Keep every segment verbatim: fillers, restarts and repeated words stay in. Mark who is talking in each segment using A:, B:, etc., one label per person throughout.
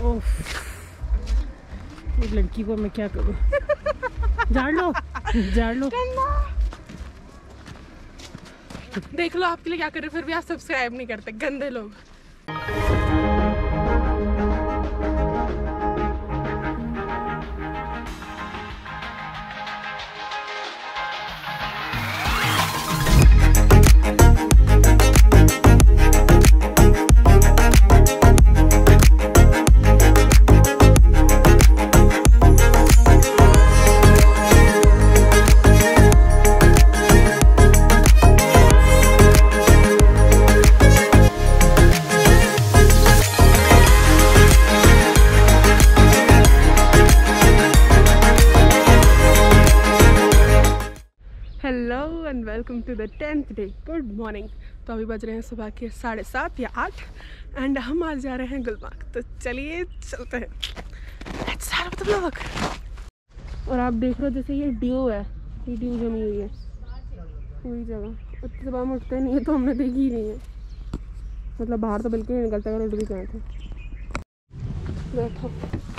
A: ओह, एक लड़की को मैं क्या करूँ? झाड़ लो, झाड़ लो।
B: देख लो आपके लिए क्या करे, फिर भी आप सब्सक्राइब नहीं करते, गंदे लोग। Hello and welcome to the tenth day. Good morning. तो अभी बज रहे हैं सुबह के साढ़े सात या आठ एंड हम आज जा रहे हैं गुलमर्ग। तो चलिए चलते हैं। Let's start with the vlog। और आप देख रहे हो जैसे ये ड्यू है, ये ड्यू जमी हुई है पूरी जगह। उतनी सुबह में उठते नहीं है तो हमने देखी ही नहीं है, मतलब बाहर तो बिल्कुल नहीं निकलता अगर उठ भी गए थे। बैठो।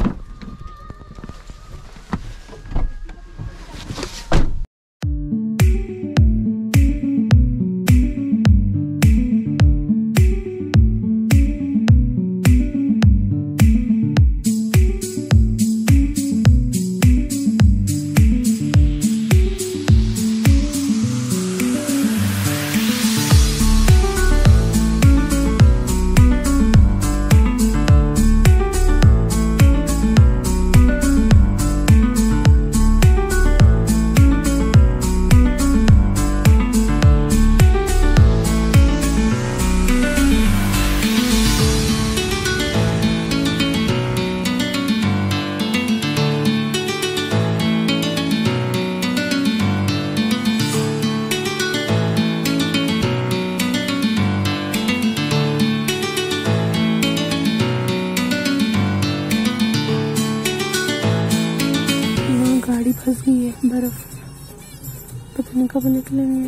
B: गाड़ी फंस गई है बर्फ, पता नहीं कब निकलेंगे।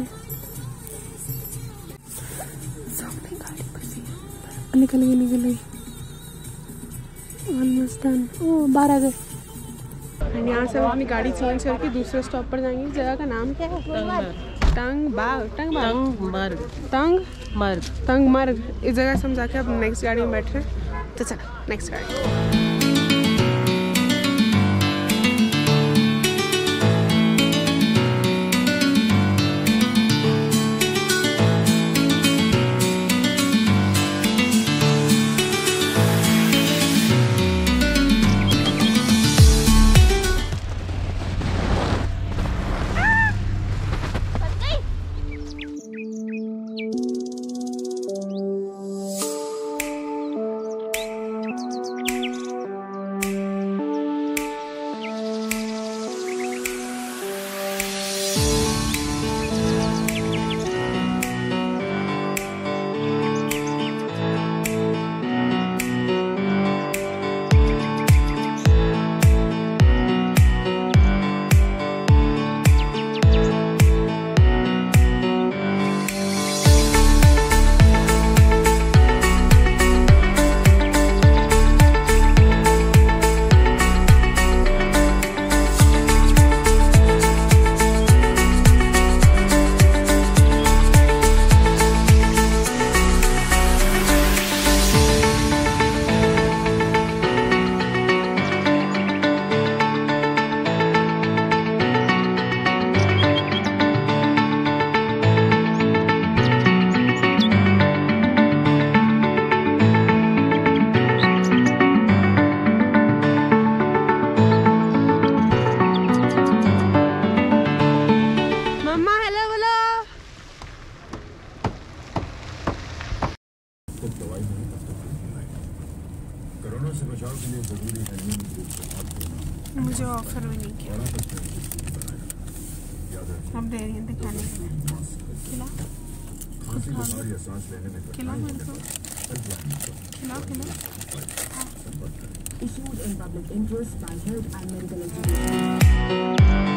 B: सामने गाड़ी फंसी है, निकल गई निकल गई ऑलमोस्ट डन। ओ बाहर आ गए। यहाँ से हम अपनी गाड़ी चेंज करके दूसरे स्टॉप पर जाएंगे। जगह का नाम क्या है? टंग बाग टंग मर्ग टंग मर्ग टंग मर्ग। इस जगह से हम जाके अब नेक्स्ट गाड़ी में बैठ रहे हैं। तो चला नेक्स्ट गाड़ी। मुझे ऑफर भी नहीं किया, अब दे रही है दिखाने के लिए। खिला खिला मेरे को, खिला खिला। Issued in public interest by health and medical education.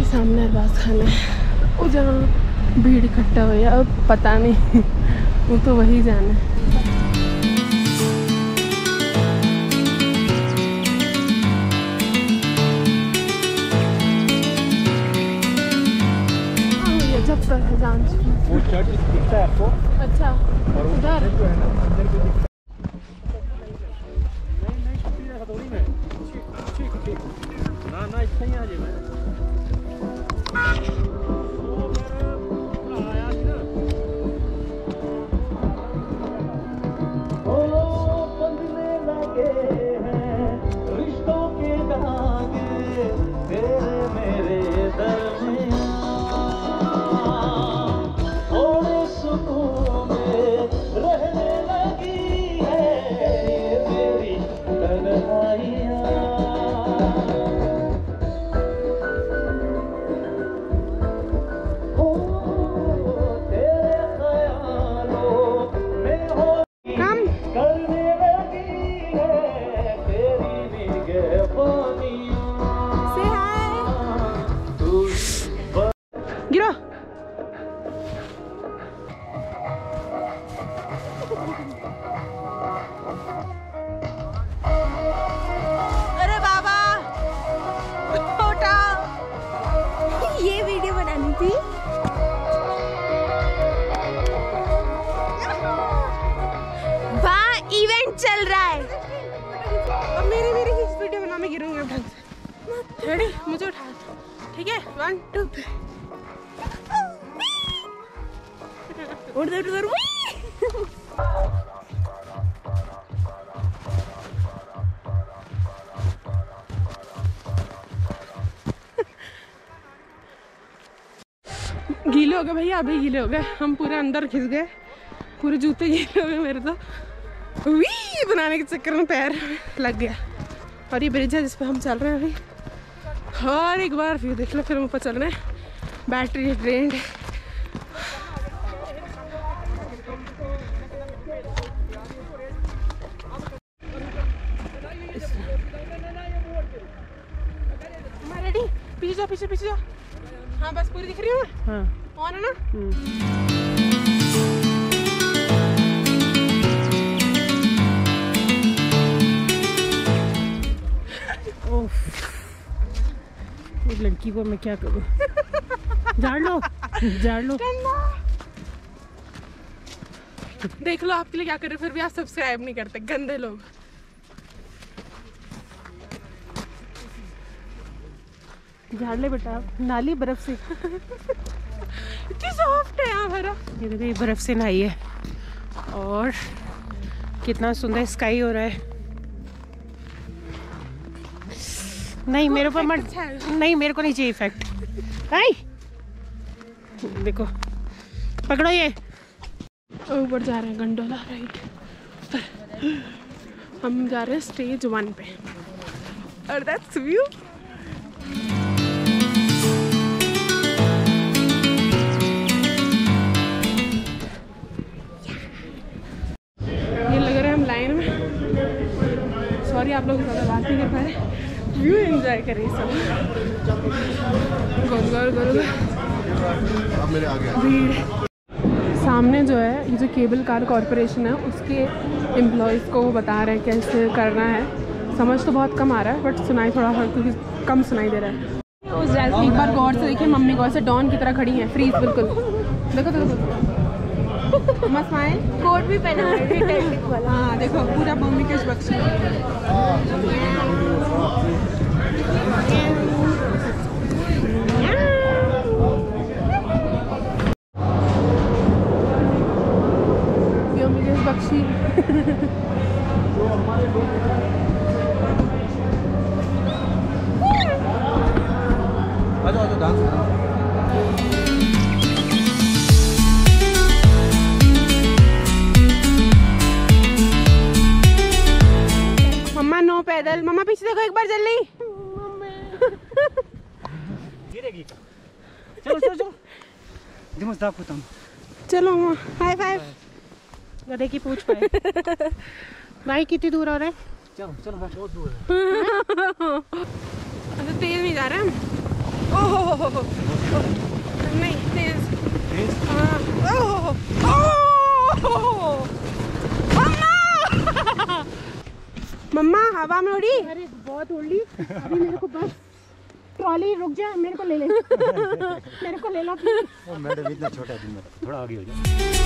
B: सामने अरबाज खाना है, वो जहाँ भीड़ इकट्ठा हुई है, अब पता नहीं वो तो वही जाना है। जब तक है जान वो चर्च दिखता है आपको। अच्छा और उधर जो है ना अंदर को दिखता नहीं नहीं छुट्टी रखा थोड़ी मैं ठीक ठीक ना ना इतना ही आ जाए मैं वो मेरा पूरा आया थी ना ओ बंधने लगे हैं रिश्तों के धागे तेरे मेरे दरमियां चल रहा है। अब मेरी मेरी इस वीडियो बना में गिरूंगी ढंग से। रेडी? मुझे उठा, ठीक है? One two three. उड़ उड़ उड़ गीले हो गए भैया, अभी गीले हो गए, हम पूरे अंदर घिस गए, पूरे जूते गीले हो गए मेरे तो। वी बनाने के चक्कर में पैर लग गया। और ये ब्रिज है जिस पे हम चल रहे हैं अभी। और एक बार व्यू देख लो, फिर हम ऊपर चल रहे हैं। Battery drained. रेडी? पीछे जाओ, पीछे पीछे जाओ। हाँ बस पूरी दिख रही हूँ। हाँ ऑन है ना?
A: इस लड़की को मैं क्या करूँ? झाड़ लो, झाड़ लो।
B: देख लो आपके लिए क्या कर रहे, फिर भी आप सब्सक्राइब नहीं करते, गंदे लोग।
A: झाड़ ले बेटा, नाली बर्फ से।
B: इतनी सॉफ्ट है यहाँ भरा।
A: ये देखो, ये बर्फ से नहाई है और कितना सुंदर स्काई हो रहा है। नहीं मेरे ऊपर मत, नहीं मेरे को नहीं चाहिए इफेक्ट। आई देखो, पकड़ो ये।
B: ऊपर जा रहे हैं गंडोला राइड पर। हम जा रहे हैं स्टेज वन पे और दैट्स व्यू। ये लग रहा है हम लाइन में। सॉरी आप लोग ज़्यादा बात नहीं कर पा रहे, व्यू एंजॉय करें सब। गोल गोल गोल भीड़। सामने जो है, ये जो केबल कार कॉरपोरेशन है, उसके एम्प्लॉयज़ को वो बता रहे हैं कैसे करना है। समझ तो बहुत कम आ रहा है बट सुनाई थोड़ा क्योंकि कम सुनाई दे रहा है। उस जैसे एक बार गौर से देखिए, मम्मी गौर से डॉन की तरह खड़ी हैं, फ्रीज बिल्कुल। देखो देखो देखो, मस्त स्माइल, कोट भी पहना है। हाँ देखो, पूरा मम्मी के बख्शी। बख्शी। मम्मा नो पैदल। मम्मा पीछे देखो एक बार जल्दी।
A: गिरेगी। चलो चलो चलो, दिमाग दाब खत्म।
B: चलो मम्मा, हाई फाइव।
A: गधे की पूछ पाए। भाई कितनी दूर हो रहे हैं? चलो चलो, बहुत दूर है।
B: अच्छा तेज नहीं जा रहे हम। ओह नहीं तेज
C: तेज
B: हाँ ओह ओह मम्मा मम्मा हवा में उड़ी।
A: अरे बहुत उड़ी अभी मेरे को बस ट्रॉली रुक जा मेरे को ले ले मेरे को ले लो प्लीज।
C: मैडम इतना छोटा दिन में थोड़ा आगे हो जाए।